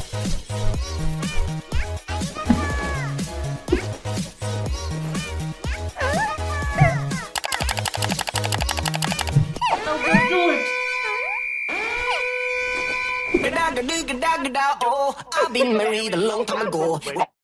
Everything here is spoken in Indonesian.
Oh, I've been married a long time ago.